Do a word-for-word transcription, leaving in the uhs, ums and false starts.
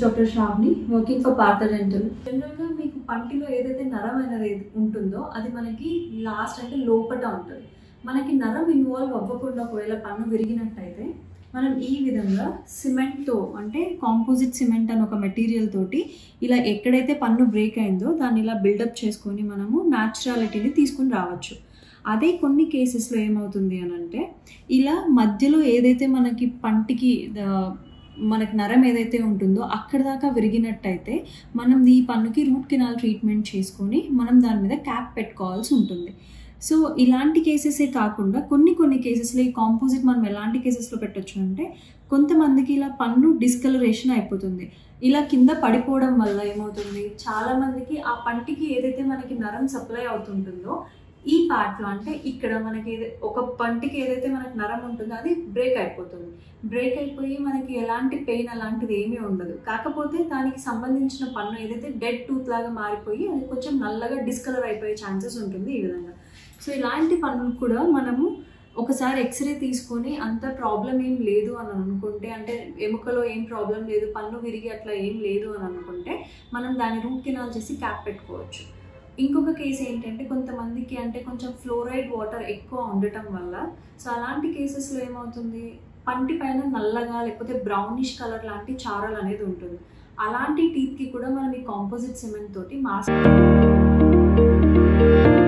Doctor Shravani working for Partha dental. జనరల్గా మీకు పంటిలో ఏదైతే నరం అనేది ఉంటుందో అది మనకి లాస్ట్ అంటే లోపట ఉంటుంది. మనకి నరం ఇన్వాల్వ్ అవ్వకుండా ఒకవేళ పన్ను విరిగినట్టయితే మనం ఈ విధంగా సిమెంట్తో అంటే కాంపోజిట్ సిమెంట్ అని ఒక మెటీరియల్ తోటి ఇలా ఎక్కడైతే పన్ను బ్రేక్ అయిందో దాన్ని ఇలా బిల్డప్ చేసుకొని మనము న్యాచురాలిటీని తీసుకుని రావచ్చు. అదే కొన్ని కేసెస్లో ఏమవుతుంది అని అంటే ఇలా మధ్యలో ఏదైతే మనకి పంటికి మనకి నరం ఏదైతే ఉంటుందో అక్కడ దాకా విరిగినట్టయితే మనం ఈ పన్నుకి రూట్ కెనాల్ ట్రీట్మెంట్ చేసుకొని మనం దాని మీద క్యాప్ పెట్టుకోవాల్సి ఉంటుంది. సో ఇలాంటి కేసెసే కాకుండా కొన్ని కొన్ని కేసెస్లో ఈ కాంపోజిట్ మనం ఎలాంటి కేసెస్లో పెట్టచ్చు అంటే కొంతమందికి ఇలా పన్ను డిస్కలరేషన్ అయిపోతుంది. ఇలా కింద పడిపోవడం వల్ల ఏమవుతుంది, చాలామందికి ఆ పంటికి ఏదైతే మనకి నరం సప్లై అవుతుంటుందో ఈ పార్ట్లో అంటే ఇక్కడ మనకి ఒక పంటికి ఏదైతే మనకి నరం ఉంటుందో అది బ్రేక్ అయిపోతుంది. బ్రేక్ అయిపోయి మనకి ఎలాంటి పెయిన్ అలాంటిది ఏమీ ఉండదు. కాకపోతే దానికి సంబంధించిన పన్ను ఏదైతే డెడ్ టూత్ లాగా మారిపోయి అది కొంచెం నల్లగా డిస్కలర్ అయిపోయే ఛాన్సెస్ ఉంటుంది ఈ విధంగా. సో ఇలాంటి పన్నులు కూడా మనము ఒకసారి ఎక్స్రే తీసుకొని అంత ప్రాబ్లం ఏం లేదు అని అనుకుంటే, అంటే ఎముకలో ఏం ప్రాబ్లం లేదు, పన్ను విరిగి అట్లా ఏం లేదు అని అనుకుంటే మనం దాన్ని రూట్ కెనాల్ చేసి క్యాప్ పెట్టుకోవచ్చు. ఇంకొక కేసు ఏంటంటే కొంతమందికి అంటే కొంచెం ఫ్లోరైడ్ వాటర్ ఎక్కువ ఉండటం వల్ల సో అలాంటి కేసెస్లో ఏమవుతుంది, పంటి పైన నల్లగా లేకపోతే బ్రౌనిష్ కలర్ లాంటి చారలు అనేది ఉంటుంది. అలాంటి టీత్కి కూడా మనం ఈ కాంపోజిట్ సిమెంట్ తోటి మాస్క్